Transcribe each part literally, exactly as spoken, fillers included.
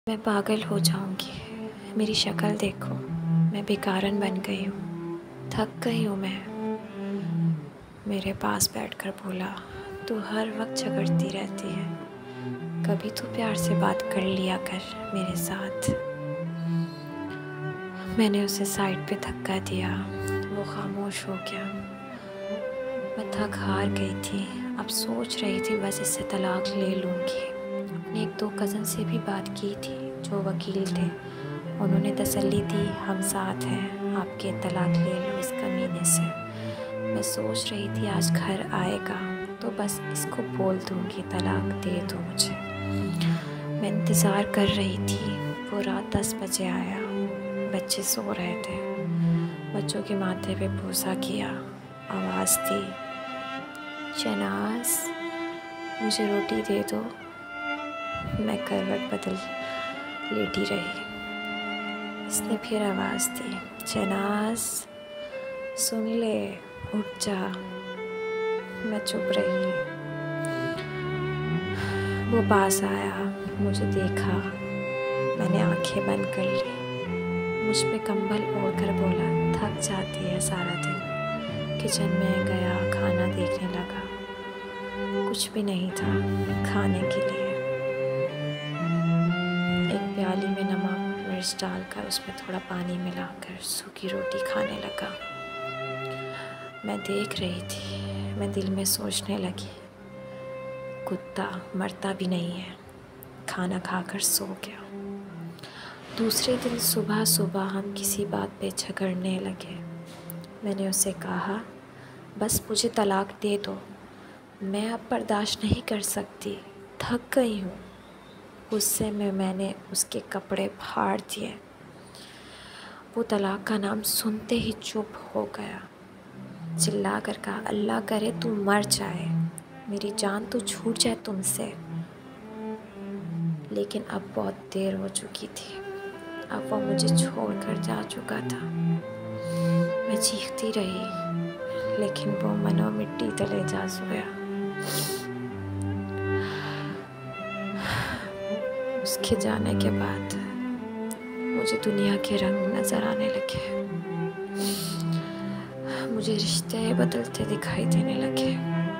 मैं पागल हो जाऊंगी। मेरी शक्ल देखो, मैं बेकारन बन गई हूँ, थक गई हूँ मैं। मेरे पास बैठकर बोला, तू हर वक्त झगड़ती रहती है, कभी तू प्यार से बात कर लिया कर मेरे साथ। मैंने उसे साइड पे धक्का दिया, वो खामोश हो गया। मैं थक हार गई थी, अब सोच रही थी बस इससे तलाक ले लूँगी। अपने एक दो कज़न से भी बात की थी जो वकील थे, उन्होंने तसल्ली दी, हम साथ हैं, आपके तलाक ले लो इस कमीने से। मैं सोच रही थी आज घर आएगा तो बस इसको बोल दूँगी तलाक दे दो मुझे। मैं इंतज़ार कर रही थी, वो रात दस बजे आया। बच्चे सो रहे थे, बच्चों के माथे पे बोसा किया, आवाज़ दी, शहनाज मुझे रोटी दे दो। मैं करवट बदल लेटी रही। इसने फिर आवाज़ दी, शहनाज सुन ले, उठ जा। मैं चुप रही। वो पास आया, मुझे देखा, मैंने आंखें बंद कर ली। मुझ पे कंबल ओढ़कर बोला, थक जाती है सारा दिन। किचन में गया, खाना देखने लगा, कुछ भी नहीं था खाने के लिए। एक प्याली में नमक मिर्च डालकर उसमें थोड़ा पानी मिलाकर सूखी रोटी खाने लगा। मैं देख रही थी, मैं दिल में सोचने लगी, कुत्ता मरता भी नहीं है। खाना खाकर सो गया। दूसरे दिन सुबह सुबह हम किसी बात पे झगड़ने लगे। मैंने उसे कहा, बस मुझे तलाक दे दो, मैं अब बर्दाश्त नहीं कर सकती, थक गई हूँ। गुस्से में मैंने उसके कपड़े फाड़ दिए। वो तलाक का नाम सुनते ही चुप हो गया। चिल्ला कर कहा, अल्लाह करे तू मर जाए, मेरी जान तो छूट जाए तुमसे। लेकिन अब बहुत देर हो चुकी थी, अब वो मुझे छोड़कर जा चुका था। मैं चीखती रही, लेकिन वो मनो मिट्टी तले जा सोया। उसके जाने के बाद मुझे दुनिया के रंग नज़र आने लगे। मुझे रिश्ते बदलते दिखाई देने लगे।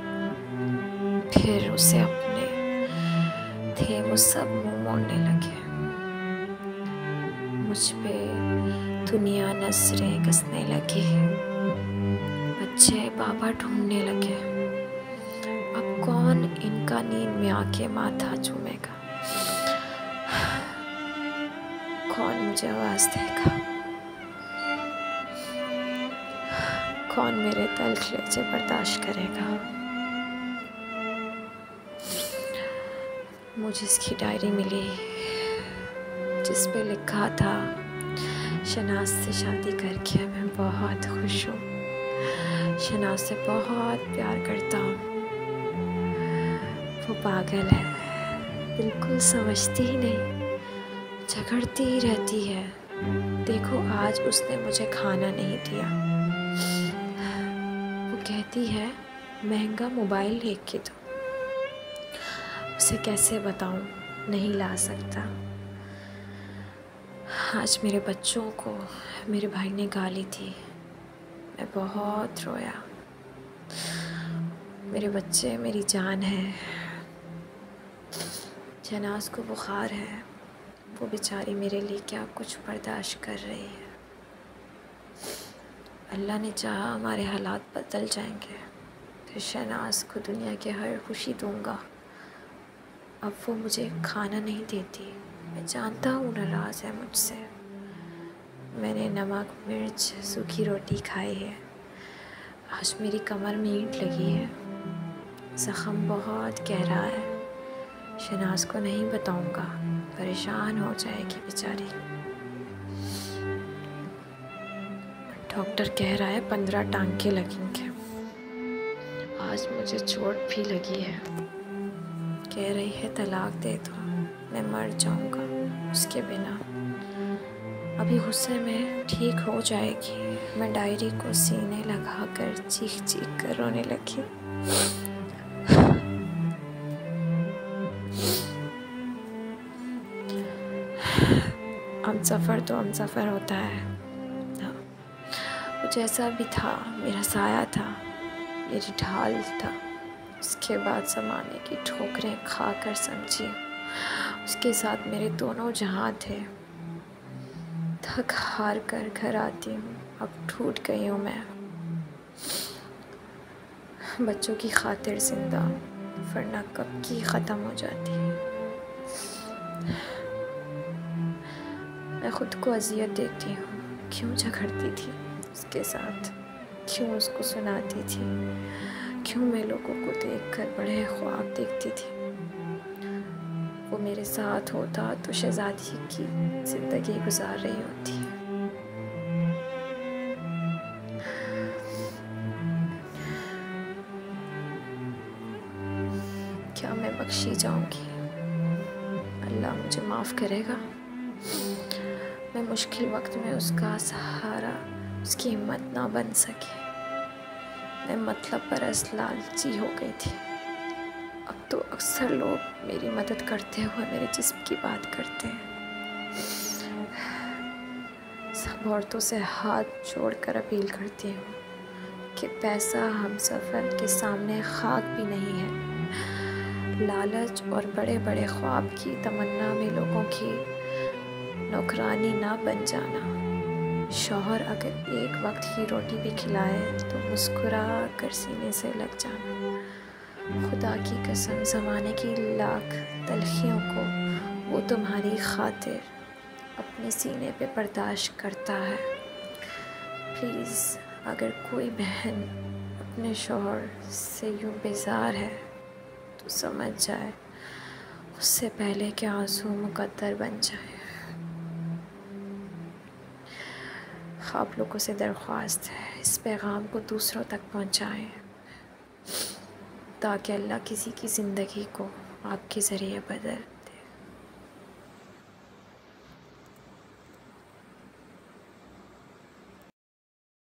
फिर उसे अपने थे वो सब मुँह मोड़ने लगे। मुझ पे दुनिया नजरें कसने लगी। बच्चे पापा ढूंढने लगे। अब कौन इनका नींद में आके माथा चूमेगा? कौन मुझे आवाज़ देगा? कौन मेरे तल खिलचे बर्दाश्त करेगा? मुझे इसकी डायरी मिली जिस पे लिखा था, शहनाज से शादी करके मैं बहुत खुश हूँ, शहनाज से बहुत प्यार करता हूँ। वो पागल है, बिल्कुल समझती ही नहीं, झगड़ती ही रहती है। देखो आज उसने मुझे खाना नहीं दिया। वो कहती है महंगा मोबाइल लेके दो। उसे कैसे बताऊं, नहीं ला सकता। आज मेरे बच्चों को मेरे भाई ने गाली दी, मैं बहुत रोया। मेरे बच्चे मेरी जान है। शहनाज को बुखार है, वो बेचारी मेरे लिए क्या कुछ बर्दाश्त कर रही है। अल्लाह ने चाहा हमारे हालात बदल जाएंगे, फिर शहनाज को दुनिया की हर खुशी दूंगा। अब वो मुझे खाना नहीं देती, मैं जानता हूँ नाराज़ है मुझसे। मैंने नमक मिर्च सूखी रोटी खाई है। आज मेरी कमर में ईंट लगी है, ज़ख़म बहुत गहरा है। शहनाज को नहीं बताऊंगा, परेशान हो जाएगी बेचारी। डॉक्टर कह रहा है पंद्रह टांके लगेंगे। आज मुझे चोट भी लगी है। कह रही है तलाक दे दो, मैं मर जाऊंगा उसके बिना। अभी गुस्से में ठीक हो जाएगी। मैं डायरी को सीने लगाकर चीख चीख कर रोने लगी। हम सफ़र तो हम सफ़र होता है। हाँ, वो जैसा भी था मेरा साया था, मेरी ढाल था। उसके बाद ज़माने की ठोकरें खाकर समझी, उसके साथ मेरे दोनों जहां थे। थक हार कर घर आती हूँ, अब टूट गई हूँ मैं। बच्चों की खातिर जिंदा, वरना कब की ख़त्म हो जाती। मैं ख़ुद को अजियत देती हूँ, क्यों झगड़ती थी उसके साथ, क्यों उसको सुनाती थी, क्यों मैं लोगों को देखकर बड़े ख्वाब देखती थी। वो मेरे साथ होता तो शहज़ादी की ज़िंदगी गुजार रही होती। क्या मैं बख्शी जाऊंगी? अल्लाह मुझे माफ़ करेगा? मैं मुश्किल वक्त में उसका सहारा, उसकी हिम्मत ना बन सके। मैं मतलब परस लालची हो गई थी। अब तो अक्सर लोग मेरी मदद करते हुए मेरे जिस्म की बात करते हैं। सब औरतों से हाथ जोड़कर अपील करती हूँ कि पैसा हमसफ़र के सामने खाक भी नहीं है। लालच और बड़े बड़े ख्वाब की तमन्ना में लोगों की नौकरानी ना बन जाना। शौहर अगर एक वक्त की रोटी भी खिलाए तो मुस्कुरा कर सीने से लग जाना। खुदा की कसम, ज़माने की लाख तलखियों को वो तुम्हारी खातिर अपने सीने पे बर्दाश्त करता है। प्लीज़, अगर कोई बहन अपने शौहर से यूँ बेजार है तो समझ जाए, उससे पहले कि आंसू मुकद्दर बन जाए। आप लोगों से दरख्वास्त है, इस पैगाम को दूसरों तक पहुंचाएं, ताकि अल्लाह किसी की ज़िंदगी को आपके ज़रिए बदल